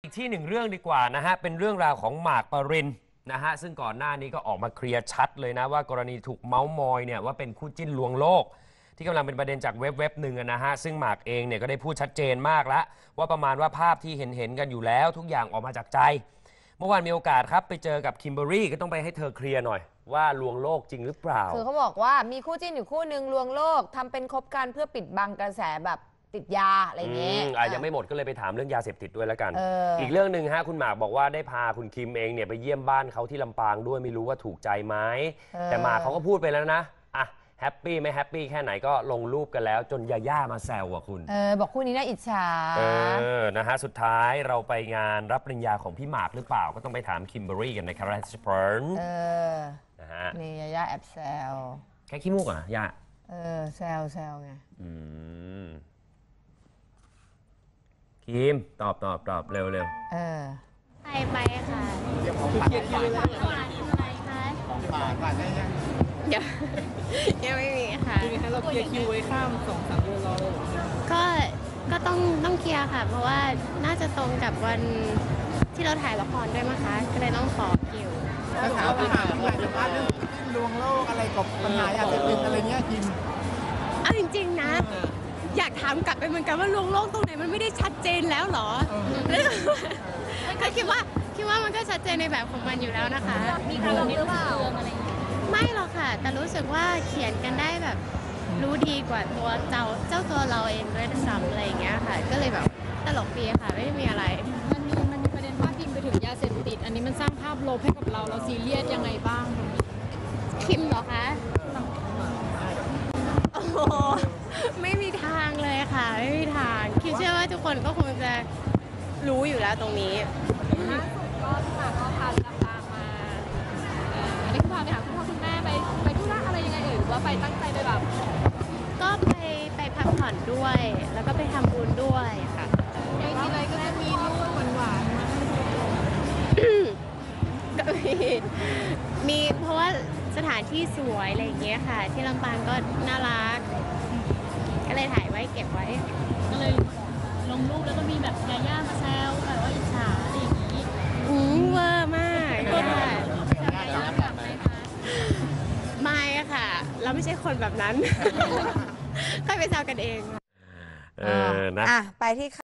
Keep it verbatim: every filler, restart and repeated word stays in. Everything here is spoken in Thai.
อีกที่หนึ่งเรื่องดีกว่านะฮะเป็นเรื่องราวของหมากปรินนะฮะซึ่งก่อนหน้านี้ก็ออกมาเคลียร์ชัดเลยนะว่ากรณีถูกเมาส์มอยเนี่ยว่าเป็นคู่จิ้นลวงโลกที่กำลังเป็นประเด็นจากเว็บเว็บหนึ่งนะฮะซึ่งหมากเองเนี่ยก็ได้พูดชัดเจนมากแล้วว่าประมาณว่าภาพที่เห็นเห็นกันอยู่แล้วทุกอย่างออกมาจากใจเมื่อวานมีโอกาสครับไปเจอกับคิมเบอรี่ก็ต้องไปให้เธอเคลียร์หน่อยว่าลวงโลกจริงหรือเปล่าคือเขาบอกว่ามีคู่จิ้นอยู่คู่หนึ่งลวงโลกทำเป็นคบกันเพื่อปิดบังกระแสแบบติดยาอะไรเงี้ยอ่ะยังไม่หมดก็เลยไปถามเรื่องยาเสพติดด้วยแล้วกันเอออีกเรื่องหนึ่งฮะคุณหมากบอกว่าได้พาคุณคิมเองเนี่ยไปเยี่ยมบ้านเขาที่ลำปางด้วยไม่รู้ว่าถูกใจไหมแต่หมากเขาก็พูดไปแล้วนะอ่ะแฮปปี้ไม่แฮปปี้แค่ไหนก็ลงรูปกันแล้วจนยาย่ามาแซวอ่ะคุณเออบอกคู่นี้น่าอิจฉาเออนะฮะสุดท้ายเราไปงานรับปริญญาของพี่หมากหรือเปล่าก็ต้องไปถามคิมเบอรี่กันนะครับแรชเพิร์นเออนะฮะนี่ยาย่าแอบแซวแค่ขี้มูกอ่ะย่าเออแซวแซวไงอืมคิมตอบตอบตอบเร็วเร็วเออไปไปค่ะเดี๋ยวของฝากของฝากหวานอะไรคะของฝากฝากได้ยังเดี๋ยวยังไม่มีค่ะจริงๆเราเคลียร์คิวไว้ข้ามสองสามเดือนรอเลยก็ก็ต้องต้องเคลียร์ค่ะ เพราะว่าน่าจะตรงกับวันที่เราถ่ายละครด้วยมั้งคะก็เลยต้องขอคิวถ้าถามพี่หมากพี่หมากจะพาเรื่องลวงโลกอะไรกับปัญหายาเสพติดอะไรเงี้ยคิมเอาจริงๆนะอยากถามกลับไปเหมือนกันว่าลวงโลกตรงไหนมันไม่ได้ชัดเจนแล้วหรอก็คิดว่าคิดว่ามันก็ชัดเจนในแบบของมันอยู่แล้วนะคะมีใครลองหรือเปล่าไม่หรอกค่ะแต่รู้สึกว่าเขียนกันได้แบบรู้ดีกว่าตัวเจ้าเจ้าตัวเราเองด้วยซ้ำอะไรอย่างเงี้ยค่ะก็เลยแบบตลกดีค่ะไม่ได้มีอะไรมันมีมันมีประเด็นว่าพิมไปถึงยาเสพติดอันนี้มันสร้างภาพลบให้กับเราเราซีเรียสยังไงบ้างคิมเหรอคะโอ้โหไม่มีทางเลยค่ะไม่มีทางคิดเชื่อว่าทุกคนก็คงจะรู้อยู่แล้วตรงนี้ล่าสุดก็พี่หมากก็พาลำปางมาอันนี้คือพาไปหาคุณพ่อคุณแม่ไปไปธุระอะไรยังไงเอ่ยหรือว่าไปตั้งใจไปแบบก็ไปไปพักผ่อนด้วยแล้วก็ไปทำบุญด้วยค่ะมีอะไรก็จะมีรูปหวานๆมาก็มีมีเพราะว่าสถานที่สวยอะไรอย่างเงี้ยค่ะที่ลำปางก็น่ารักก็เลยถ่ายไว้เก็บไว้ก็เลยลงรูปแล้วก็มีแบบยาย่ามาแซวแบบว่าอิจฉาอะไรอย่างนี้อืมเวอร์มากค่ะไม่ค่ะเราไม่ใช่คนแบบนั้นค่อยไปแซวกันเองเออนะอ่ะไปที่